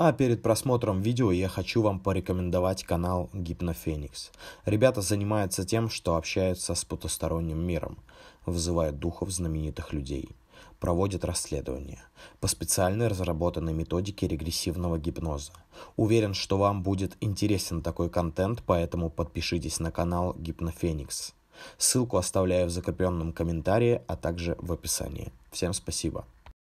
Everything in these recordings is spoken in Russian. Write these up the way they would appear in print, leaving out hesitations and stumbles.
А перед просмотром видео я хочу вам порекомендовать канал Гипнофеникс. Ребята занимаются тем, что общаются с потусторонним миром, вызывают духов знаменитых людей, проводят расследования по специально разработанной методике регрессивного гипноза. Уверен, что вам будет интересен такой контент, поэтому подпишитесь на канал Гипнофеникс. Ссылку оставляю в закрепленном комментарии, а также в описании. Всем спасибо.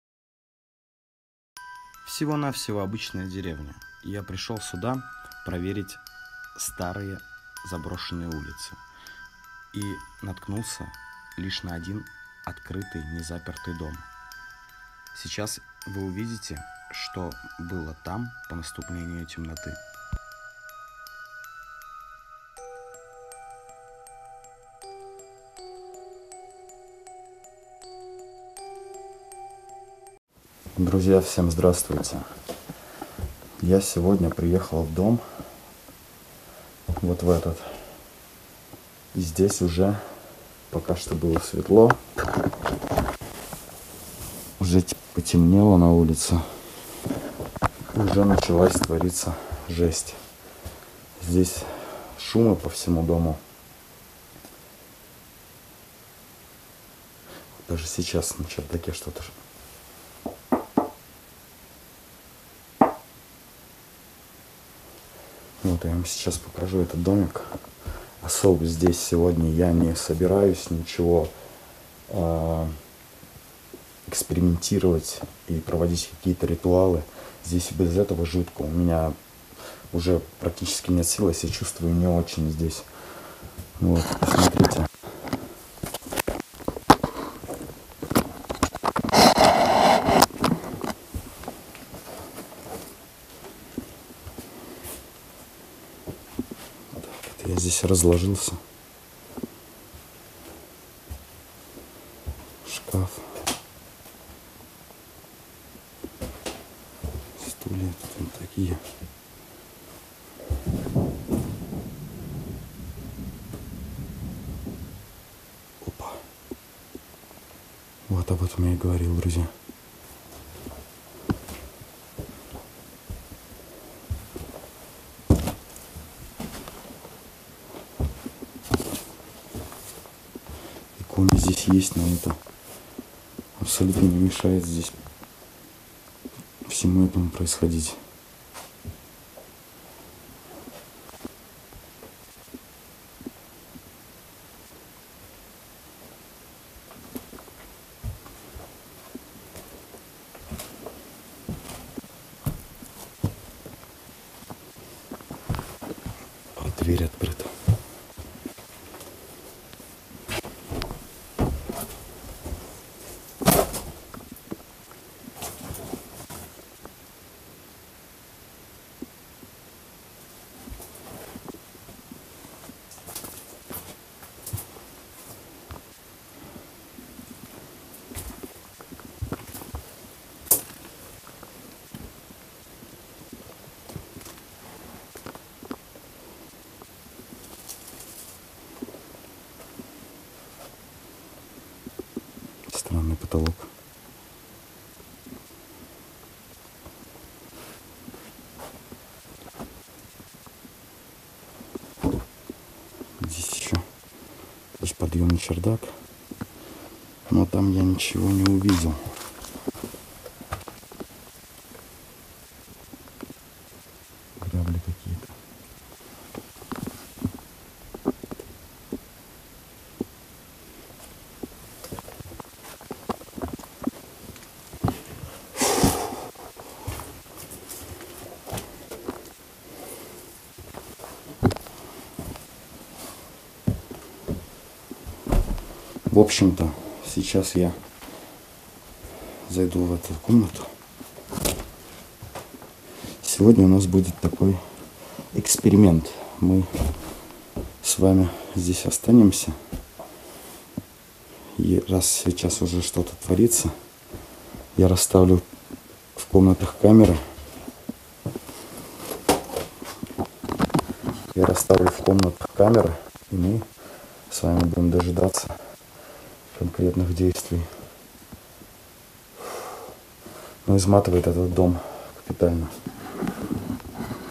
Всего-навсего обычная деревня. Я пришел сюда проверить старые заброшенные улицы и наткнулся лишь на один открытый, незапертый дом. Сейчас вы увидите, что было там по наступлению темноты. Друзья, всем здравствуйте. Я сегодня приехал в дом, вот в этот. И здесь уже пока что было светло. Уже потемнело на улице. Уже началась твориться жесть. Здесь шумы по всему дому. Даже сейчас на чердаке что-то. Вот я вам сейчас покажу этот домик. Особо здесь сегодня я не собираюсь ничего экспериментировать и проводить какие-то ритуалы. Здесь без этого жутко. У меня уже практически нет сил, я себя чувствую не очень здесь. Вот, посмотрите. Я здесь разложился. Шкаф. Стулья тут вот такие. Опа. Вот об этом я и говорил, друзья. Иконы здесь есть, но это абсолютно не мешает здесь всему этому происходить. Дверь открыта. Странный потолок. Здесь еще есть подъемный чердак, но там я ничего не увидел. Грабли какие-то. В общем-то, сейчас я зайду в эту комнату. Сегодня у нас будет такой эксперимент. Мы с вами здесь останемся. И раз сейчас уже что-то творится, я расставлю в комнатах камеры. Я расставлю в комнатах камеры, и мы с вами будем дожидаться конкретных действий. Но изматывает этот дом капитально.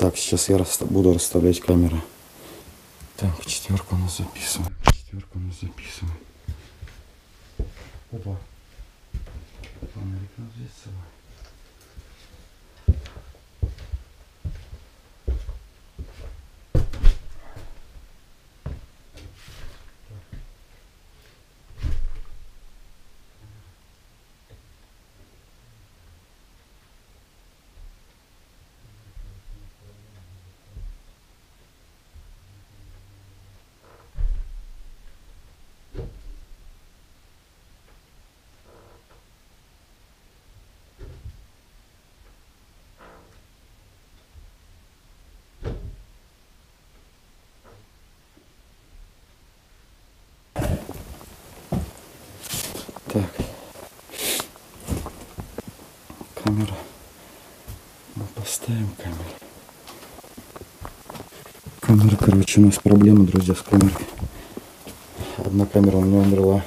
Так, сейчас я буду расставлять камеры. Так, четверку у нас записываем. Опа. Фонарик надо взять с собой. Так, камера. Мы поставим камеру. Камера, короче, у нас проблема, друзья, с камерой. Одна камера у меня умерла.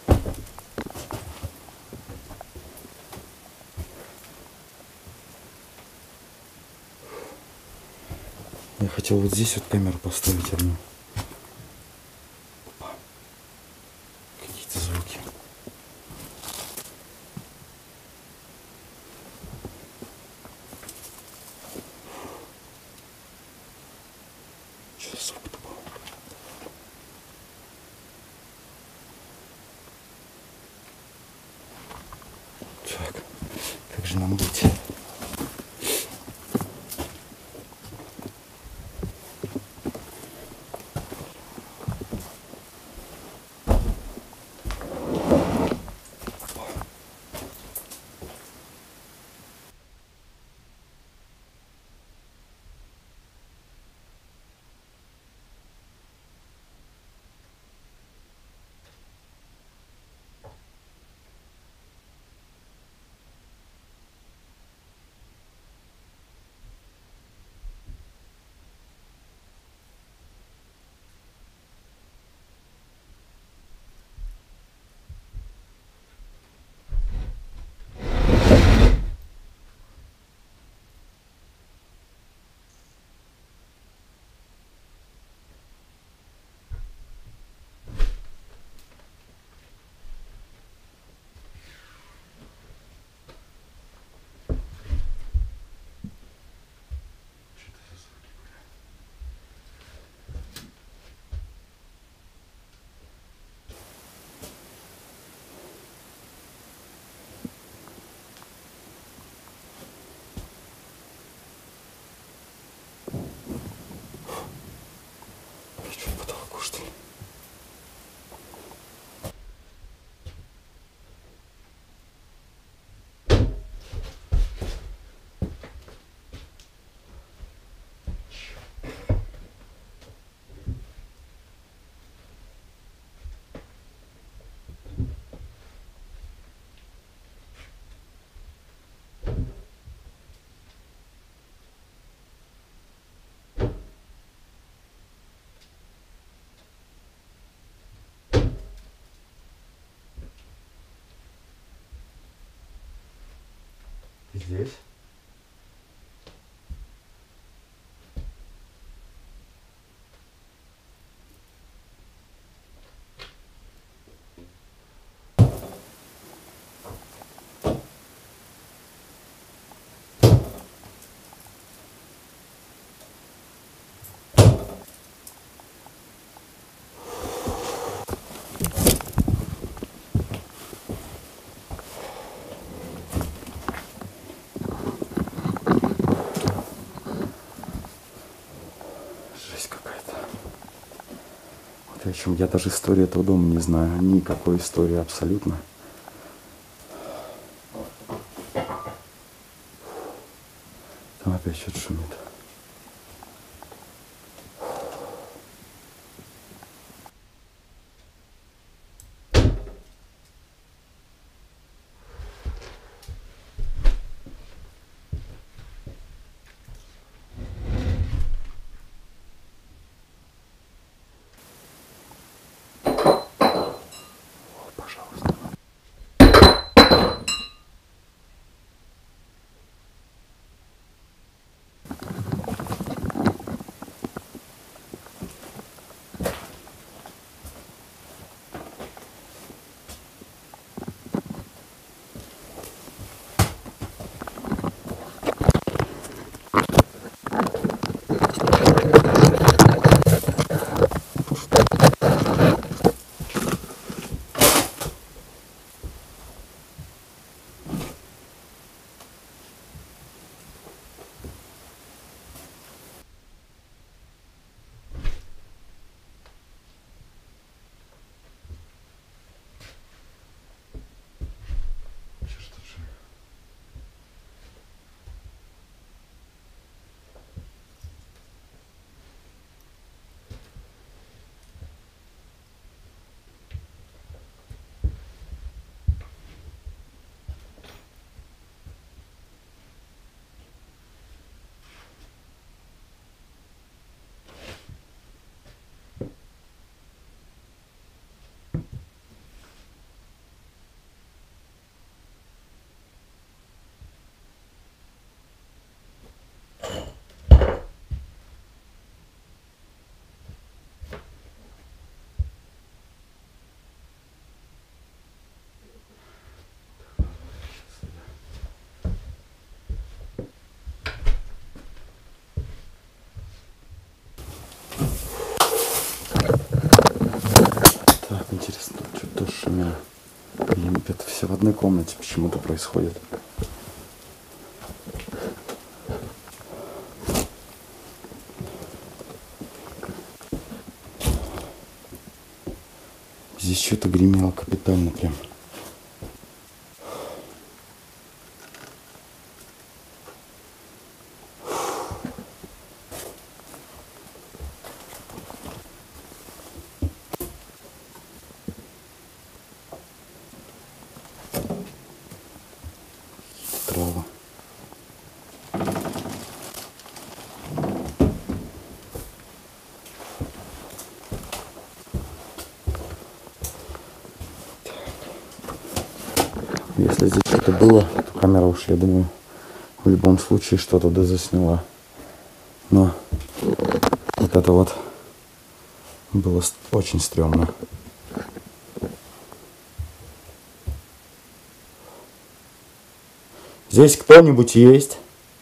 Я хотел вот здесь вот камеру поставить одну. Опа. Какие-то звуки. Что за звук-то был? Так, как же нам быть? Что, в потолку, что ли? Ты здесь? Жесть какая-то. Вот о чем я даже историю этого дома не знаю. Никакой истории абсолютно. Там опять что-то шумит. Пожалуйста. Блин, это все в одной комнате почему-то происходит. Здесь что-то гремело капитально прям. Трава. Если здесь что-то было, то камера уж, я думаю, в любом случае что-то дозасняла. Но вот это вот было очень стрёмно. Здесь кто-нибудь есть?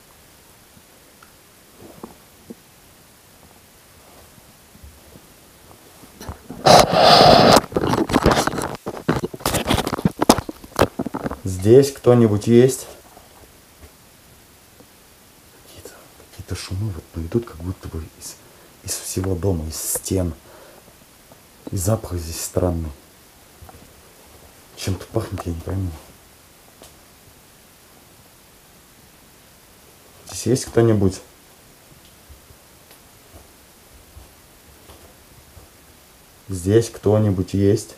Здесь кто-нибудь есть? Какие-то шумы вот, ну, идут как будто бы из всего дома, из стен. И запах здесь странный. Чем-то пахнет, я не пойму. Здесь есть кто-нибудь? Здесь кто-нибудь есть?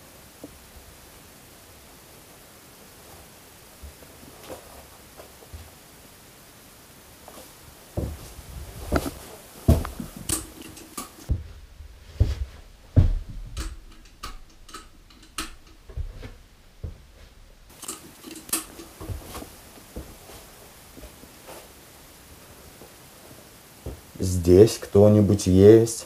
Здесь кто-нибудь есть?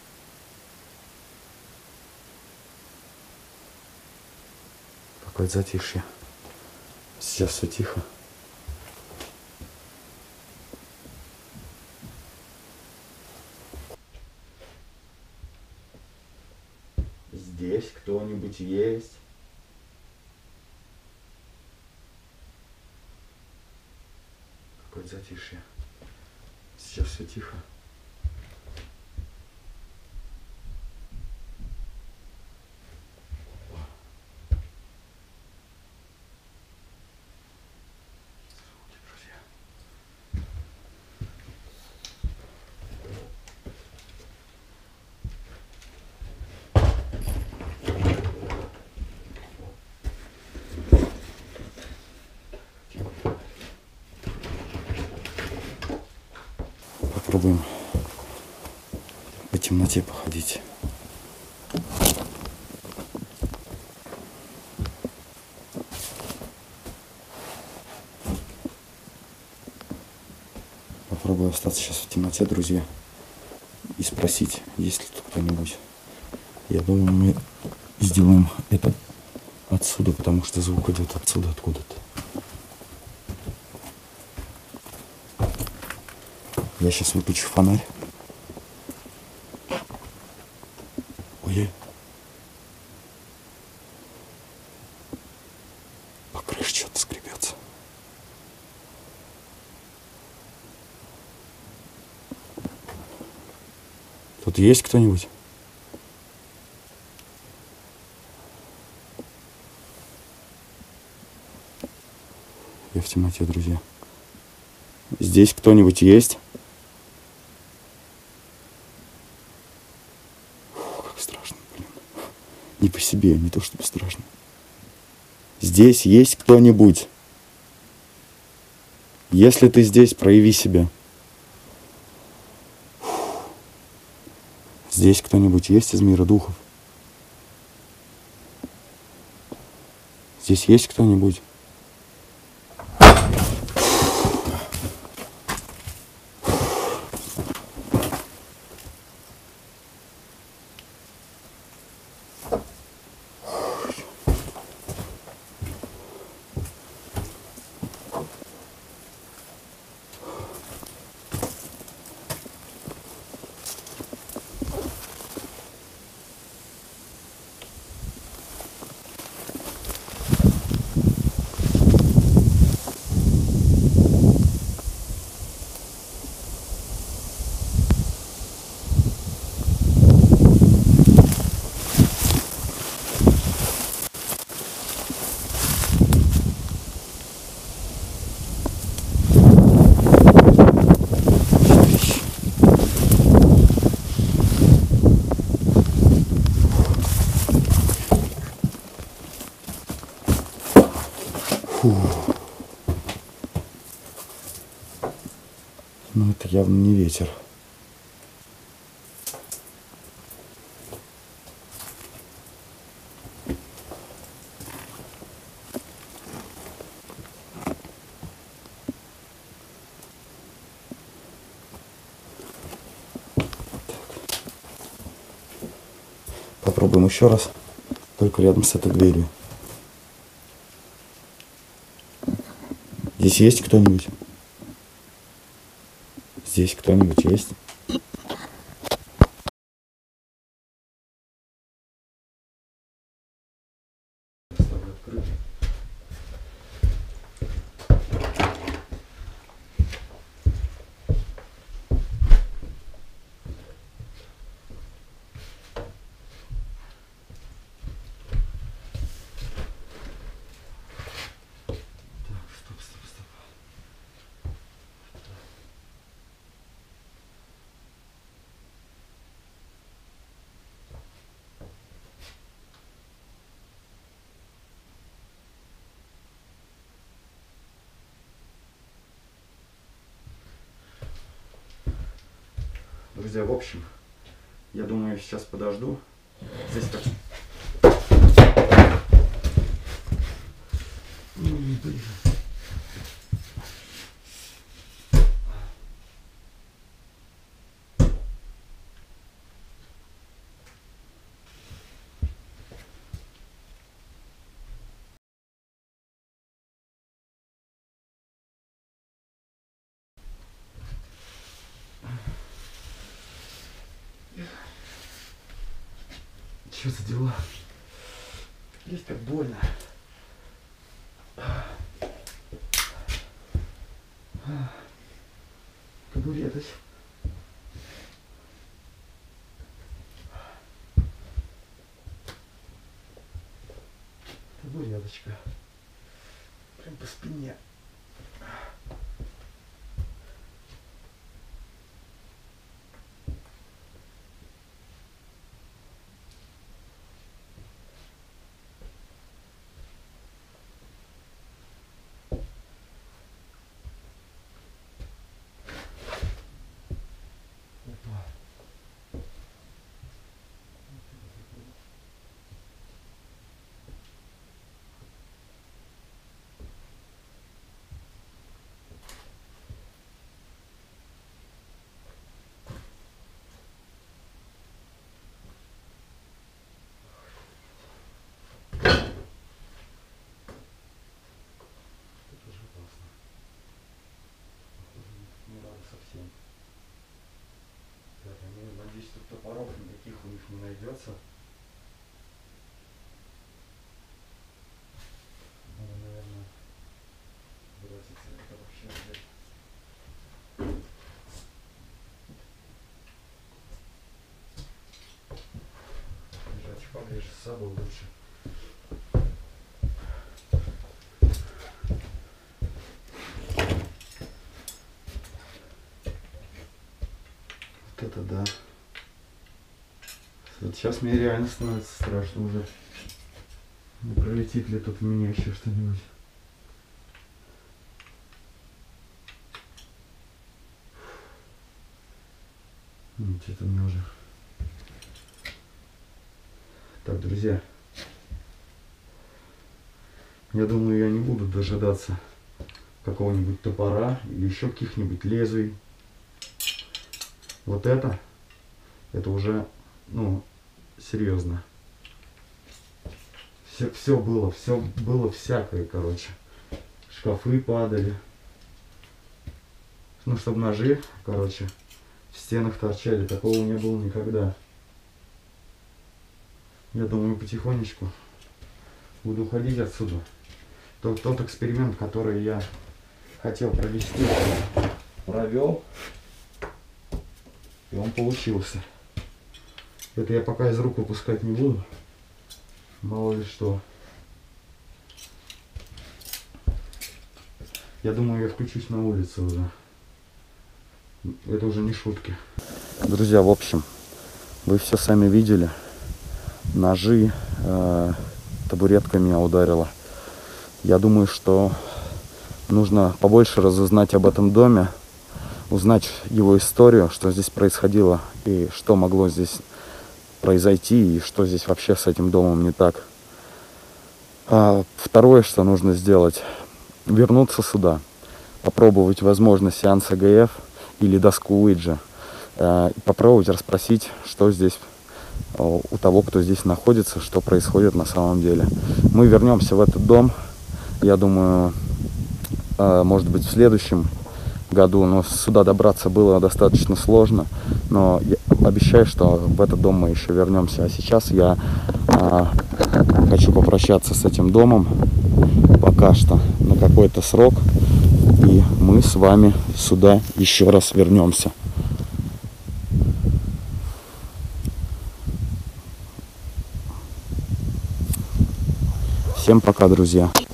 Какое затишье. Сейчас все тихо. Здесь кто-нибудь есть? Какое затишье. Сейчас все тихо. Попробуем по темноте походить. Попробую остаться сейчас в темноте, друзья, и спросить, есть ли тут кто-нибудь. Я думаю, мы сделаем это отсюда, потому что звук идет отсюда, откуда-то. Я сейчас выключу фонарь. Ой. По крыше что-то скребется. Тут есть кто-нибудь? Я в темноте, друзья. Здесь кто-нибудь есть? Как страшно, блин. Не по себе, не то чтобы страшно. Здесь есть кто-нибудь? Если ты здесь, прояви себя. Здесь кто-нибудь есть из мира духов? Здесь есть кто-нибудь? Фу. Ну это явно не ветер. Попробуем еще раз, только рядом с этой дверью. Здесь есть кто-нибудь? Здесь кто-нибудь есть? Друзья, в общем, я думаю, я сейчас подожду. Здесь так... Блин. Что за дела? Здесь так больно. Табуреточка. Табуреточка. Прям по спине. Надеюсь, тут топоров никаких у них не найдется. Надо, наверное, броситься это вообще взять. Держать поближе с собой лучше. Вот это да. Вот сейчас мне реально становится страшно уже. Не пролетит ли тут в меня еще что-нибудь. Что-то мне уже. Так, друзья. Я думаю, я не буду дожидаться какого-нибудь топора или еще каких-нибудь лезвий. Вот это уже, ну, серьезно. Все было всякое, короче. Шкафы падали. Ну, чтобы ножи, короче, в стенах торчали. Такого не было никогда. Я думаю, потихонечку буду уходить отсюда. Тот эксперимент, который я хотел провести, провел. И он получился. Это я пока из рук выпускать не буду. Мало ли что. Я думаю, я включусь на улице уже. Это уже не шутки. Друзья, в общем, вы все сами видели. Ножи, табуретка меня ударила. Я думаю, что нужно побольше разузнать об этом доме, узнать его историю, что здесь происходило и что могло здесь произойти, и что здесь вообще с этим домом не так. А второе, что нужно сделать, вернуться сюда, попробовать, возможно, сеанс АГФ или доску Уиджи, попробовать расспросить, что здесь у того, кто здесь находится, что происходит на самом деле. Мы вернемся в этот дом, я думаю, может быть, в следующем году, но сюда добраться было достаточно сложно, но я обещаю, что в этот дом мы еще вернемся. А сейчас я хочу попрощаться с этим домом пока что на какой-то срок, и мы с вами сюда еще раз вернемся. Всем пока, друзья.